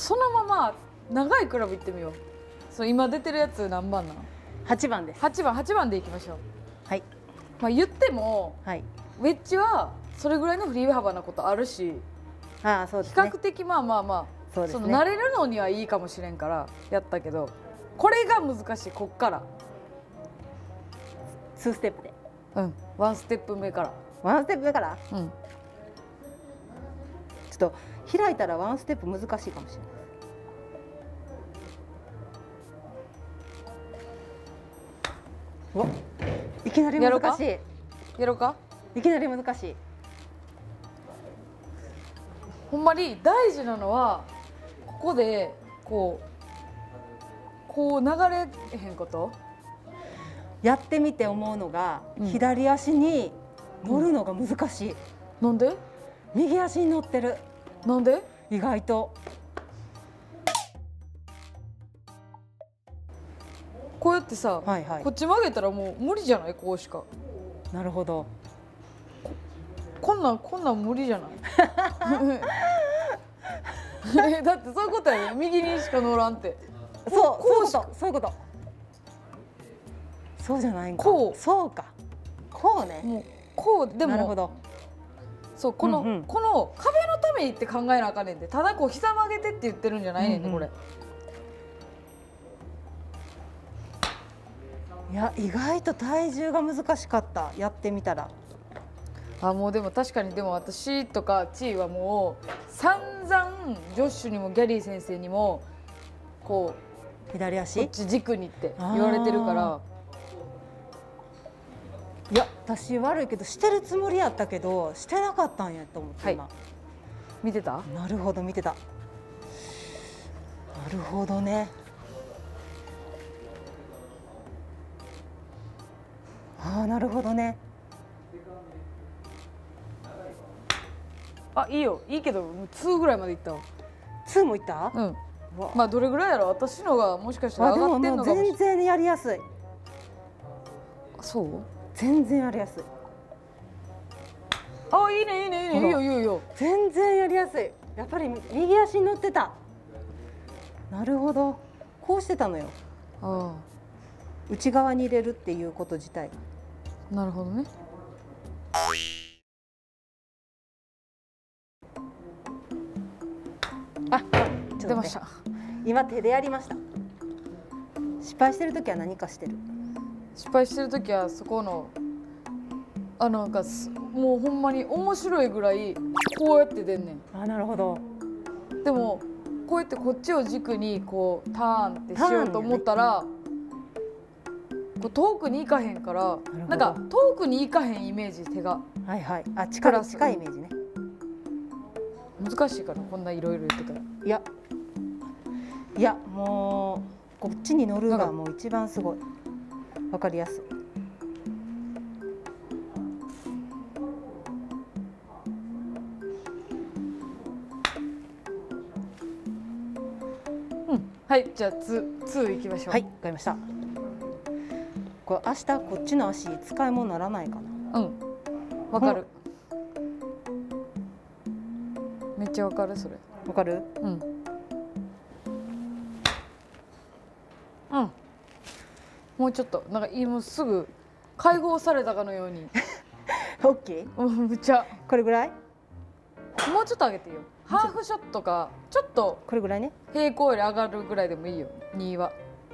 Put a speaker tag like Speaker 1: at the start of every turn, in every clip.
Speaker 1: そのまま長いクラブいってみよう。そう今出てるやつ何番なの
Speaker 2: 8番です。
Speaker 1: 8番でいきましょう。
Speaker 2: はい。
Speaker 1: まあ言っても、
Speaker 2: はい、
Speaker 1: ウェッジはそれぐらいの振り幅なことあるし、
Speaker 2: ああそうですね、
Speaker 1: 比較的まあ
Speaker 2: そうですね、
Speaker 1: その慣れるのにはいいかもしれんからやったけど、これが難しい。こっから
Speaker 2: 2ステップで、
Speaker 1: 1ステップ目から
Speaker 2: 1ステップ目から、
Speaker 1: うん、
Speaker 2: ちょっと開いたら1ステップ難しいかもしれない。お、いきなり難しい。
Speaker 1: やろうか。
Speaker 2: いきなり難しい。
Speaker 1: ほんまに大事なのはここでこう流れへんこと。
Speaker 2: やってみて思うのが、左足に乗るのが難しい。
Speaker 1: なんで？
Speaker 2: 右足に乗ってる。
Speaker 1: なんで？
Speaker 2: 意外と。
Speaker 1: こうやってさ、こっち曲げたらもう無理じゃない？こうしか。
Speaker 2: なるほど。
Speaker 1: こんなん無理じゃないだってそういうことやね。右にしか乗らんって。
Speaker 2: そういうこと。そうじゃないんか。そうか。こうね。
Speaker 1: もうこうでも。
Speaker 2: なるほど。
Speaker 1: そうこの壁のためにって考えなあかんねんで。ただこう膝曲げてって言ってるんじゃないねんで、これ。
Speaker 2: いや意外と体重が難しかった。やってみたら。
Speaker 1: もうでも確かに、でも私とかチーはもう散々ジョッシュにもギャリー先生にもこう
Speaker 2: 左足
Speaker 1: こっち軸にって言われてるから。
Speaker 2: いや私悪いけどしてるつもりやったけどしてなかったんやと思って、今
Speaker 1: 見てた。
Speaker 2: なるほど見てた。なるほどね。なるほどね。
Speaker 1: いいよ、いいけど2ぐらいまでいったわ。
Speaker 2: 2もいった？
Speaker 1: うん。まあどれぐらいやろ。私のがもしかしたら上がってんのかもしれない。
Speaker 2: 全然やりやすい。
Speaker 1: そう？
Speaker 2: 全然やりやすい。
Speaker 1: いいねいいねいいね、いいよいいよいいよ。
Speaker 2: 全然やりやすい。やっぱり右足に乗ってた。なるほど。こうしてたのよ。内側に入れるっていうこと自体。
Speaker 1: なるほどね。出ました。
Speaker 2: 今手でやりました。失敗してる時は何かしてる？
Speaker 1: 失敗してる時はそこのなんかもうほんまに面白いぐらいこうやって出んねん。
Speaker 2: なるほど。
Speaker 1: でもこうやってこっちを軸にこうターンってしようと思ったら、こう遠くに行かへんから、なんか遠くに行かへんイメージ、手が。近いイメージね。難しいからこんないろいろ言ってたら。
Speaker 2: いやもうこっちに乗るがもう一番すごいわかりやすい。
Speaker 1: はい、じゃあ2いきましょう。
Speaker 2: はい、わかりました。これ明日こっちの足使い物にならないかな。
Speaker 1: わかる。めっちゃわかるそれ。
Speaker 2: わかる？
Speaker 1: もうちょっとなんか今すぐ解放されたかのように。
Speaker 2: オッケー？
Speaker 1: むっちゃ。
Speaker 2: これぐらい？
Speaker 1: もうちょっと上げていいよ。ハーフショットかちょっと
Speaker 2: これぐらいね。
Speaker 1: 平行より上がるぐらいでもいいよ。2は。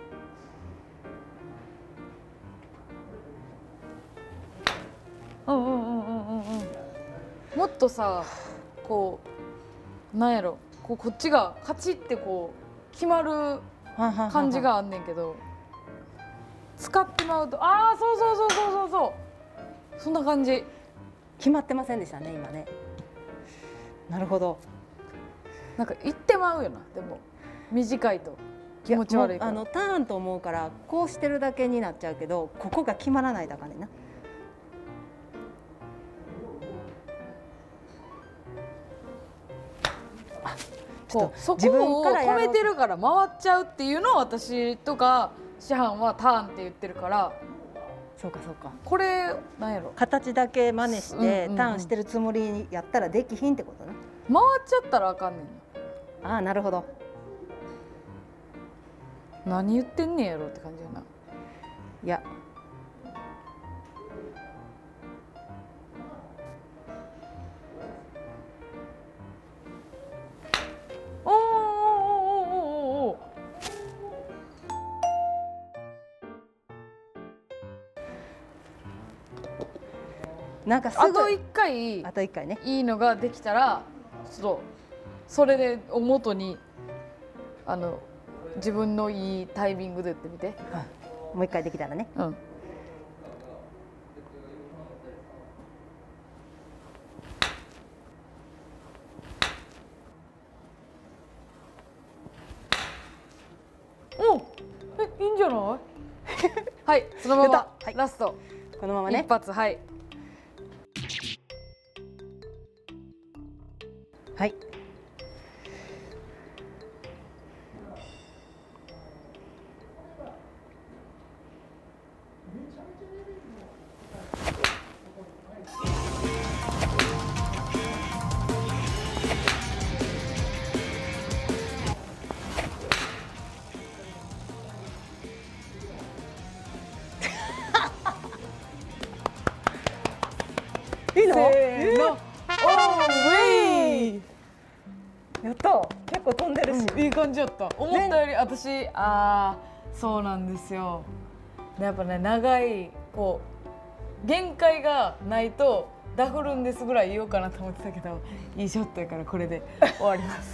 Speaker 1: もっとさ、こうなんやろ、こっちがカチッてこう決まる感じがあんねんけど、使ってまうとそうそんな感じ。
Speaker 2: 決まってませんでしたね今ね。なるほど。
Speaker 1: なんか行ってまうよな。でも短いと気持ち悪いから。
Speaker 2: ターンと思うからこうしてるだけになっちゃうけど、ここが決まらないだからねな。
Speaker 1: そこを止めてるから回っちゃうっていうのを私とか師範はターンって言ってるから。
Speaker 2: そうかそうか。
Speaker 1: これなんやろ、
Speaker 2: 形だけ真似してターンしてるつもりやったらできひんってことね。
Speaker 1: 回っちゃったらあかんねん。
Speaker 2: なるほど。
Speaker 1: 何言ってんねんやろって感じやな。
Speaker 2: いや
Speaker 1: おーおーおーおーおー。
Speaker 2: なんかすぐ
Speaker 1: あと1回
Speaker 2: あと1回ね。
Speaker 1: いいのができたらそれでお元に自分のいいタイミングで打ってみて。
Speaker 2: もう1回できたらね。
Speaker 1: うん。おいいんじゃないはいそのまま、はい、ラスト
Speaker 2: このままね
Speaker 1: 一発はい
Speaker 2: はいいいの？
Speaker 1: せーの、おーウェイ。
Speaker 2: やった。結構飛んでるし、
Speaker 1: いい感じやった。思ったより私そうなんですよ。やっぱね長いこう限界がないとダフるんですぐらい言おうかなと思ってたけど、いいショットやからこれで終わります。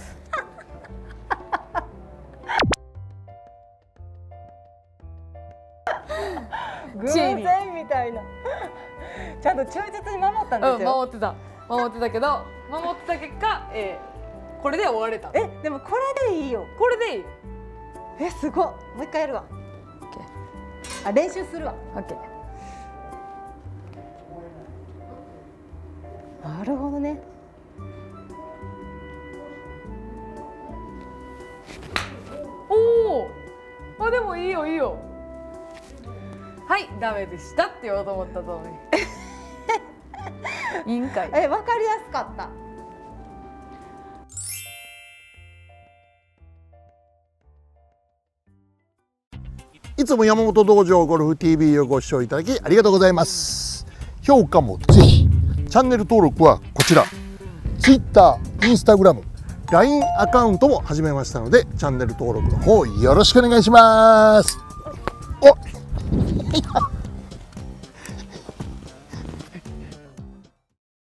Speaker 2: 偶然みたいな。ちゃんと忠実に守ったんですよ。
Speaker 1: 守ってたけど守ってた結果、これで終われた。
Speaker 2: でもこれでいいよ。
Speaker 1: これでいい。
Speaker 2: すごい。もう一回やるわ。練習するわ。
Speaker 1: オッケ
Speaker 2: ー。なるほどね。
Speaker 1: おお。でもいいよいいよ。はいダメでしたって言おうと思ったと思う。委員会。
Speaker 2: 分かりやすかった。
Speaker 3: いつも山本道場ゴルフ TV をご視聴いただきありがとうございます。評価もぜひ、チャンネル登録はこちら、Twitter、Instagram、LINE アカウントも始めましたので、チャンネル登録の方よろしくお願いします。お